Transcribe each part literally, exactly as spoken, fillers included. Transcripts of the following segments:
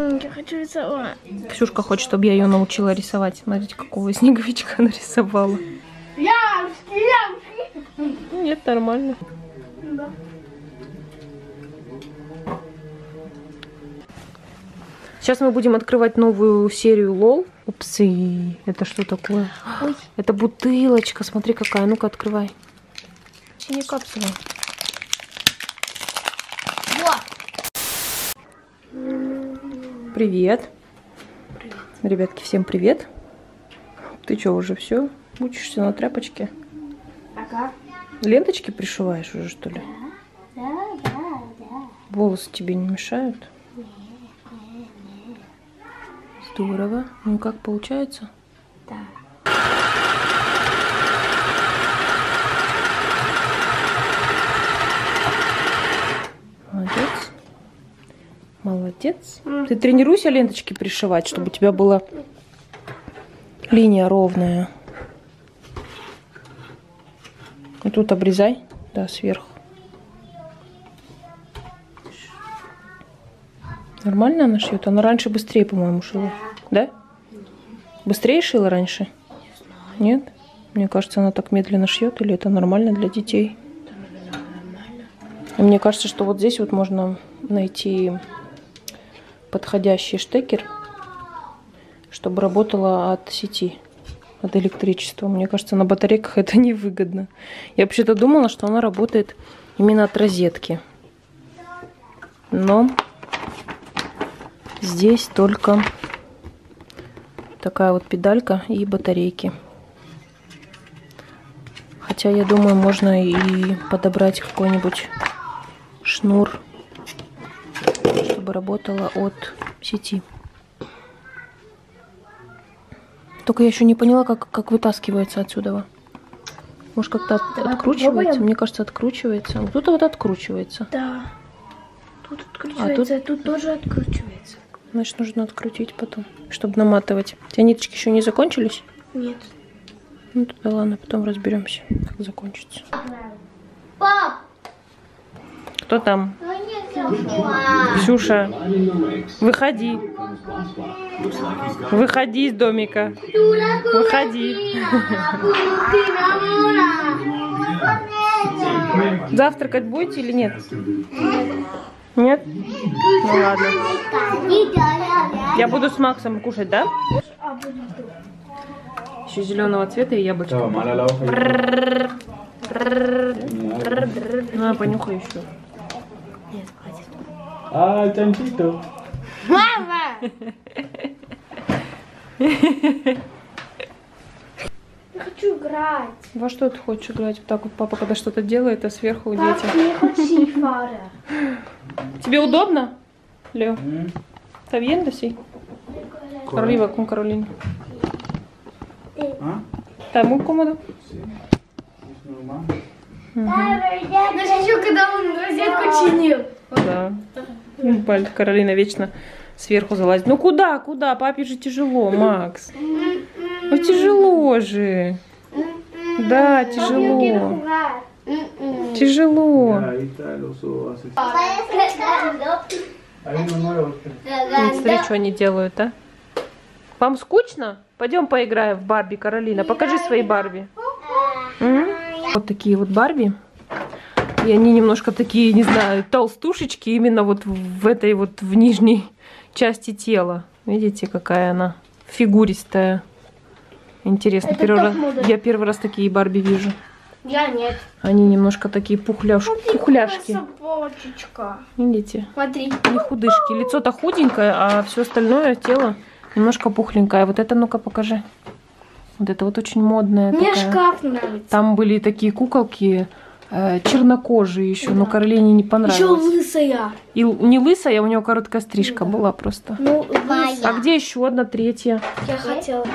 Я хочу рисовать. Ксюшка хочет, чтобы я ее научила рисовать. Смотрите, какого снеговичка нарисовала. Ямушки, ямушки. Нет, нормально. Да. Сейчас мы будем открывать новую серию лол. Упсы, это что такое? Ой. Это бутылочка, смотри какая. Ну-ка, открывай. Синяя капсула. Вот. Привет. Привет. Ребятки, всем привет. Ты что, уже все? Учишься на тряпочке? Ага. Ленточки пришиваешь уже, что ли? Да, да, да. Волосы тебе не мешают? Здорово. Ну как получается? Да. Молодец. Молодец. Ты тренируйся ленточки пришивать, чтобы у тебя была линия ровная. И тут обрезай, да, сверху. Нормально она шьет? Она раньше быстрее, по-моему, шила. Да? Быстрее шила раньше? Нет? Мне кажется, она так медленно шьет, или это нормально для детей? И мне кажется, что вот здесь вот можно найти подходящий штекер, чтобы работала от сети, от электричества. Мне кажется, на батарейках это невыгодно. Я вообще-то думала, что она работает именно от розетки. Но здесь только такая вот педалька и батарейки. Хотя, я думаю, можно и подобрать какой-нибудь шнур, чтобы работала от сети. Только я еще не поняла, как, как вытаскивается отсюда. Может, как-то от, откручивается? Попробуем? Мне кажется, откручивается. Вот тут вот откручивается. Да. Тут откручивается, а тут, а тут тоже откручивается. Значит, нужно открутить потом, чтобы наматывать. У тебя ниточки еще не закончились? Нет. Ну тогда ладно, потом разберемся, как закончится. Пап! Кто там? Ксюша, выходи. Выходи из домика. Выходи. Завтракать будете или нет? Нет? Ну ладно. Я буду с Максом кушать, да? Еще зеленого цвета и яблочко. На, понюхай еще. Нет, хватит. А, Чанчито. Мама! Я хочу играть. Во что ты хочешь играть? Вот так вот папа, когда что-то делает, а сверху Пап, дети. я хочу фара. Тебе удобно, Лео? Está bien, sí? Arriba con Carolina. Está muy cómodo. Но хочу, когда он розетку чинил. Да. Пальцы Каролина вечно сверху залазит. Ну куда, куда? Папе же тяжело, Макс. Ну тяжело же. Да, тяжело. Тяжело. Смотри, что они делают, а? Вам скучно? Пойдем поиграем в Барби, Каролина. Покажи свои Барби. М? Вот такие вот Барби. И они немножко такие, не знаю, толстушечки именно вот в этой вот в нижней части тела. Видите, какая она фигуристая. Интересно. Первый раз, я первый раз такие Барби вижу. Я нет. Они немножко такие пухляш, пухляшки. Собачечка. Видите? Смотри. Не худышки. Лицо-то худенькое, а все остальное тело немножко пухленькое. Вот это ну-ка покажи. Вот это вот очень модная. Мне такая. Шкаф нравится. Там были такие куколки э, чернокожие еще, да. Но Каролине не понравилось. Еще лысая. И не лысая, у нее короткая стрижка, да, была просто. Ну, лысая. А где еще одна третья? Я хотела.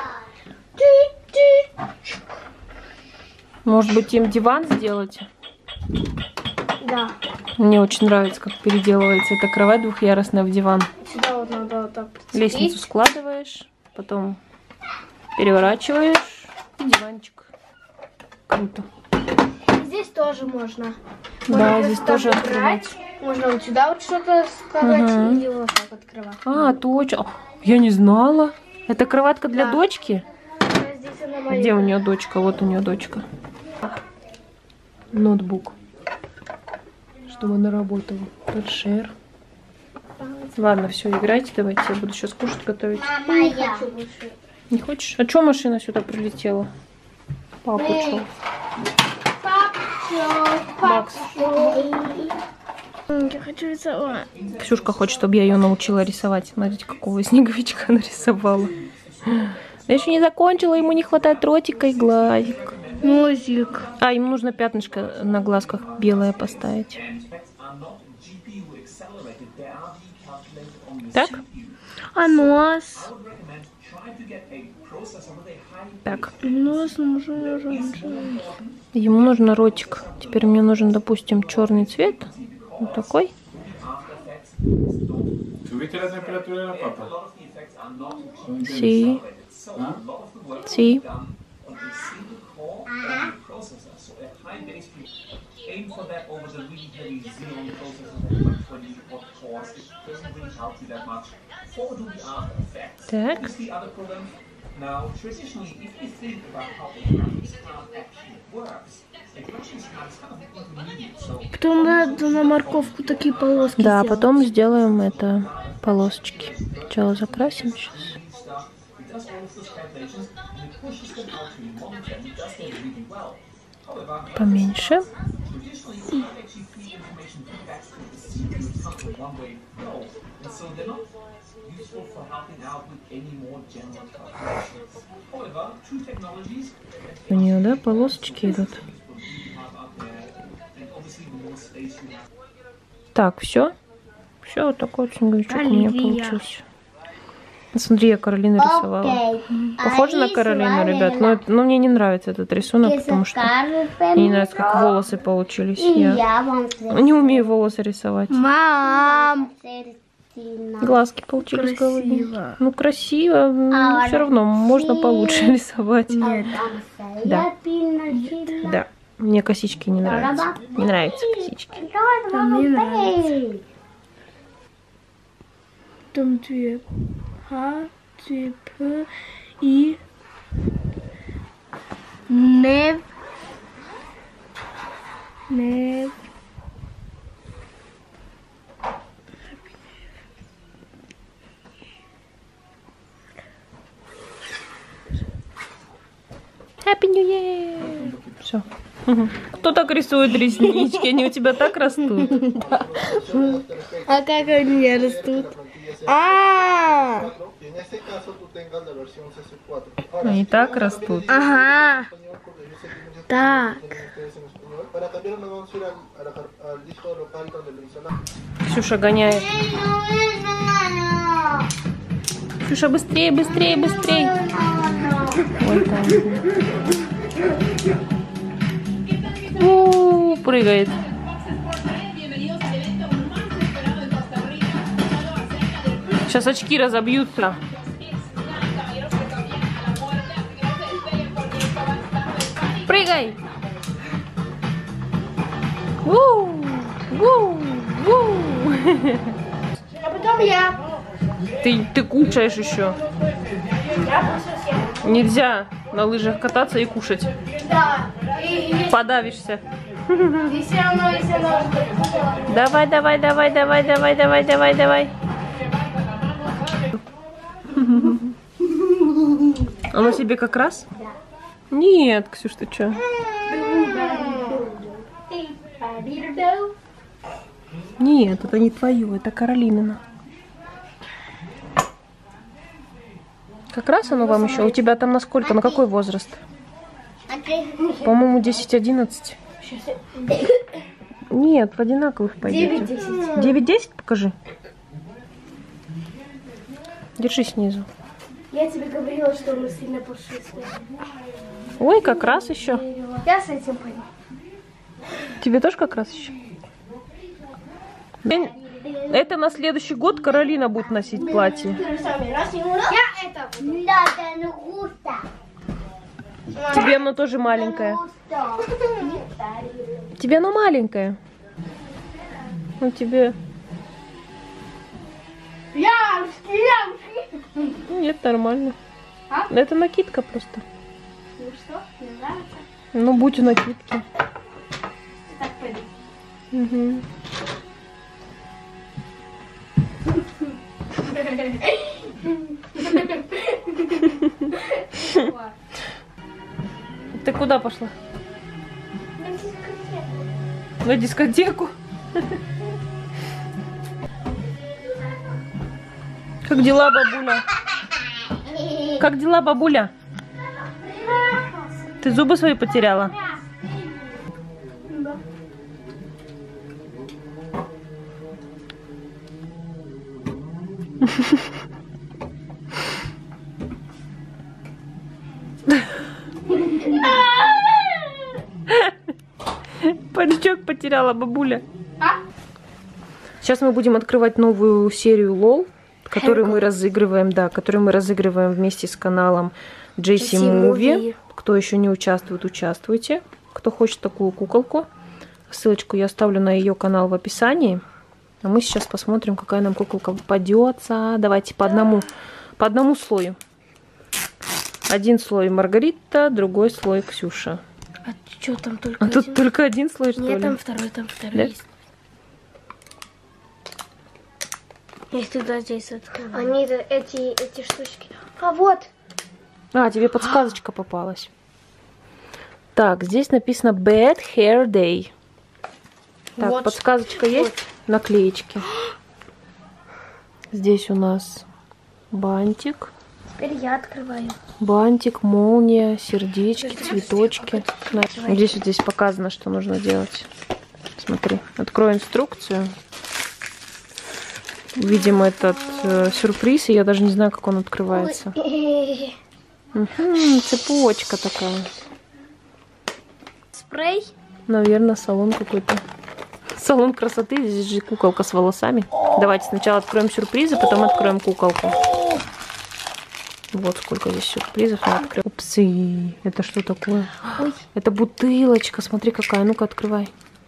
Может быть, им диван сделать? Да. Мне очень нравится, как переделывается эта кровать двухъярусная в диван. Сюда вот надо вот так прицепить. Лестницу складываешь, потом переворачиваешь и диванчик. Круто. Здесь здесь тоже можно. Да, Можно здесь сюда тоже брать, открывать. Можно вот сюда вот что-то складывать Ага. или вот так открывать. А, точно. Я не знала. Это кроватка для Да. дочки? Здесь она маленькая. Где у нее дочка? Вот у нее дочка. Ноутбук. Чтобы она работала. Торшер. Ладно, все, играйте, давайте. Я буду сейчас кушать готовить. Я не хочу больше. Не хочешь? А что машина сюда прилетела? Папу чё? Макс. Я хочу рисовать. Ксюшка хочет, чтобы я ее научила рисовать. Смотрите, какого снеговичка нарисовала. Я еще не закончила, ему не хватает ротика и глазик. Носик. А, ему нужно пятнышко на глазках белое поставить. Так? А нос? Так. Нос нужен оранжевый. Ему нужен ротик. Теперь мне нужен, допустим, черный цвет. Вот такой. ¿Subiste la temperatura de la papa? Sí. Sí. Так. Now, traditionally, if you think about how the graphics card actually works, a graphics card is kind of intermediate. So, Потом надо на морковку такие полоски Да, сделать. потом сделаем это полосочки. Сначала закрасим сейчас. stuff, it does all of those calculations, and it pushes them out to you long term. It does them really well. However, Поменьше. traditionally, you can't actually feed information back to the C P U. It's kind of a one-way flow, and so they're not useful for helping out with any more general calculations. However, two technologies У нее, да, полосочки идут. Так, все. Все, вот такой вот снеговичок у меня Оливия. получился. Смотри, я Каролину рисовала. Похоже на Каролину, ребят, но, но мне не нравится этот рисунок, потому что мне не нравится, как волосы получились. Я не умею волосы рисовать. Мам! Глазки получились голубые. Красиво. Ну, красиво, но все равно можно получше рисовать. Нет. Да. Да. Мне косички не нравятся. Не нравятся косички. А мне нравится. Там две Х, две П и Нев. Нев. Happy New Year! Все. Кто так рисует реснички? Они у тебя так растут. А как они растут? А, Они так растут. ага. Так. Ксюша гоняет. Ксюша, быстрее, быстрее, быстрее. Ой, там. У, прыгает. Сейчас очки разобьются. Прыгай. Ву, ву, ву. А потом я. Ты, ты кушаешь еще. Нельзя на лыжах кататься и кушать. Да. И, и, Подавишься. и все равно, если она уже Давай, давай, давай, давай, давай, давай, давай, давай. Оно тебе как раз? Нет, Ксюш, ты что? Нет, это не твое, это Каролинина. Как раз оно вам еще? У тебя там на сколько? На какой возраст? По-моему, десять-одиннадцать. Нет, в одинаковых пойдете. девять-десять. девять-десять покажи. Держи снизу. Я тебе говорила, что мы сильно пушистые. Ой, как раз еще. Я с этим пойду. Тебе тоже как раз еще? Это на следующий год Каролина будет носить платье. Я это. Тебе оно тоже маленькое. Тебе оно маленькое. Ну тебе... Ямушки, ямушки. Нет, нормально. А? Это накидка просто. Ну что, не нравится? Ну, будь у накидки. Так пойду. Угу. Ты куда пошла? На дискотеку. Как дела, бабуля? Как дела, бабуля? Ты зубы свои потеряла? Паричок потеряла, бабуля. Сейчас мы будем открывать новую серию лол, которую мы разыгрываем, да, которую мы разыгрываем вместе с каналом Джесси Муви. Кто еще не участвует, участвуйте. Кто хочет такую куколку, ссылочку я оставлю на ее канал в описании. А мы сейчас посмотрим, какая нам куколка попадется. Давайте по одному, по одному слою. Один слой Маргарита, другой слой Ксюша. А что там только А один? тут только один слой, что Нет, ли? там второй, там второй Да? есть. Если туда здесь открываем. Они эти, эти штучки. А вот. А, тебе подсказочка попалась. Так, здесь написано Bad Hair Day. Так, Вот. подсказочка есть? Наклеечки. Здесь у нас бантик. Теперь я открываю. Бантик, молния, сердечки, цветочки. Да. Здесь вот здесь показано, что нужно делать. Смотри, открою инструкцию. Видимо, этот э, сюрприз, и я даже не знаю, как он открывается. Угу, цепочка такая. Спрей. Наверное, салон какой-то. Салон красоты. Здесь же куколка с волосами. Давайте сначала откроем сюрпризы, потом откроем куколку. Вот сколько здесь сюрпризов я открою. Упсы. Это что такое? Ой. Это бутылочка. Смотри, какая. Ну-ка, открывай.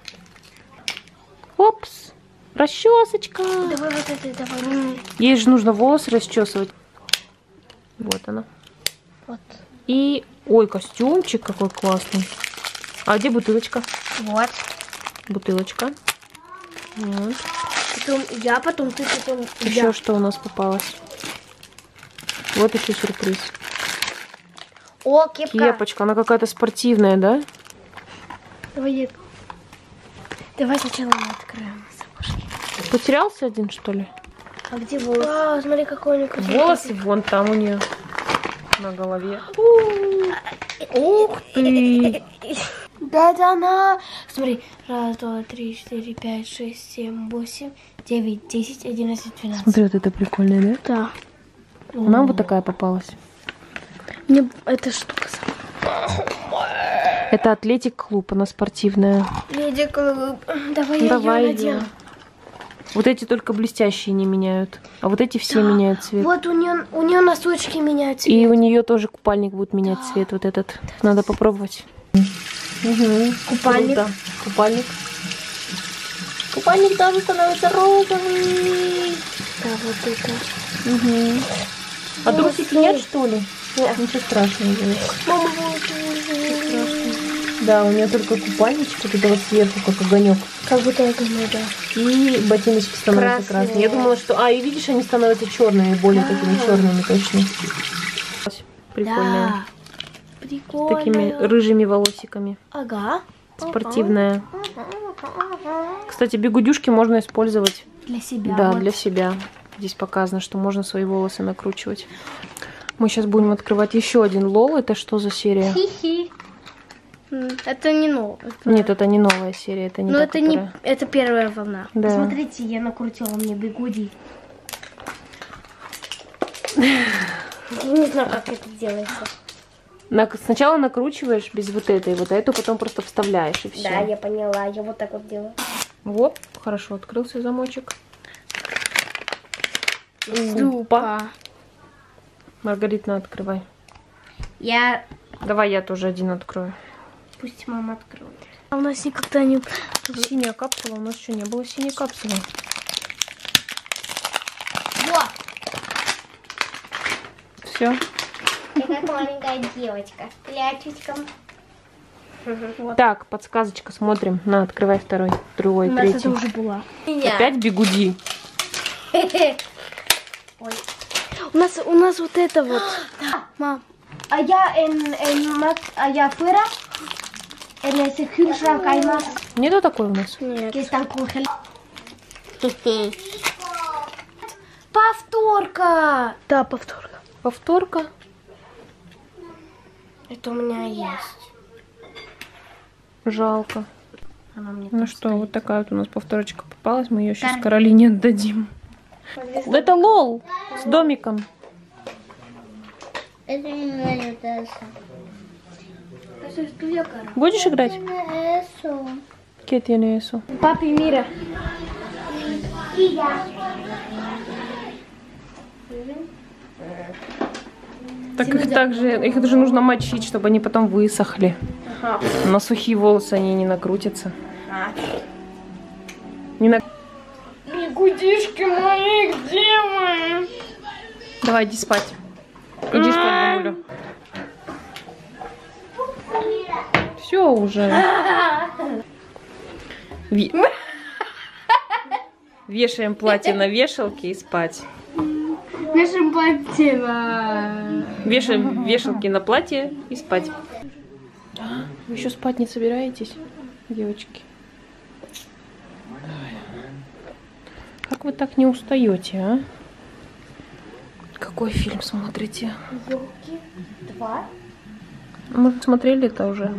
Опс. Расчесочка. Давай вот это, давай. Ей же нужно волосы расчесывать. Вот она. Вот. И... Ой, костюмчик какой классный. А где бутылочка? Вот. Бутылочка. Вот. Потом я, потом ты, потом Еще я. что у нас попалось? Вот еще сюрприз. О, кепка. Кепочка. Она какая-то спортивная, да? Давай, я- Давай сначала мы откроем. Потерялся один, что ли? А где волосы? Вау, смотри, какой у него красивый. Волосы вон там у нее на голове. Ух ты! Да, да, она. Смотри, раз, два, три, четыре, пять, шесть, семь, восемь, девять, десять, одиннадцать, двенадцать. Смотри, вот это прикольное, да? Да. Нам вот такая попалась. Мне эта штука Это Атлетик Клуб, она спортивная. Леди Клуб. Давай, Давай я её. ее надену. Вот эти только блестящие не меняют, а вот эти все меняют цвет. Вот у нее, у нее носочки меняются. И у нее тоже купальник будет менять цвет, вот этот. Надо попробовать. Угу. Купальник. Круто. Купальник. Купальник даже становится розовый. Да, вот это. Угу. А трусики нет, что ли? Нет. Ничего страшного. Мама, вот. Да, у нее только купальничек вот этого сверху, как огонек. Как будто я думаю, да. И ботиночки становятся Красные. красными. Я думала, что... А, и видишь, они становятся черными, более такими черными, точно. Прикольная. Да. Прикольно. Такими рыжими волосиками. Ага. Спортивная. Кстати, бигудюшки можно использовать. Для себя. Да, вот. для себя. Здесь показано, что можно свои волосы накручивать. Мы сейчас будем открывать еще один лол. Это что за серия? Хи-хи. М, Это не новое. Нет, это не новая серия. Это не Но та, это которая- не, это первая волна. Да. Посмотрите, я накрутила мне бигуди. Я не знаю, как это делается. На- Сначала накручиваешь без вот этой, вот а эту потом просто вставляешь и все. Да, я поняла. Я вот так вот делаю. Вот, хорошо, открылся замочек. Супа. Маргаритна, открывай. Я Давай я тоже один открою. Пусть мама откроет. А у нас никогда не... Синяя капсула. У нас еще не было синей капсулы. Вот! Все. Я как маленькая девочка. Плячечком. Так, подсказочка. Смотрим. На, открывай второй, другой, У нас третий. это уже была. Опять бигуди. Ой. У нас, у нас вот это вот. Мам. А я en, en mat, а я fuera en ese kühlschrank hay más Нету такой у нас? que están congelados. Повторка. Да, повторка. Повторка. Это у меня есть. Жалко. Она мне Ну тут что, стоит. вот такая вот у нас повторочка попалась. Мы ее сейчас Каролине отдадим. Это лол с домиком. Это не нравится. Будешь играть? Eso. ¿Qué tiene eso? Папи, мира. Так их также, их же нужно мочить, чтобы они потом высохли. На сухие волосы они не накрутятся. Не на... Бигудишки мои, где мы? Давай, иди спать. Иди спать, бабуля. Все уже. Ви- Вешаем платье на вешалке и спать. Вешаем платье на... Вешаем вешалки на платье и спать. Вы еще спать не собираетесь, девочки? Как вы так не устаете, а? Какой фильм смотрите? Елки два. Мы смотрели это уже.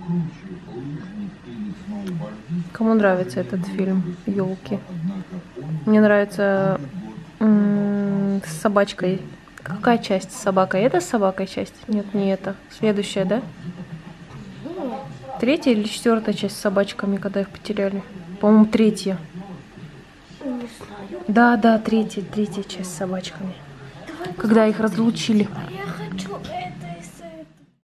Кому нравится этот фильм «Елки»? Мне нравится м- с собачкой. Какая часть с собакой? Это с собакой часть? Нет, не это. Следующая, да? Третья или четвертая часть с собачками, когда их потеряли? По-моему, третья. Не знаю. Да, да, третья, третья часть с собачками. Когда их разлучили.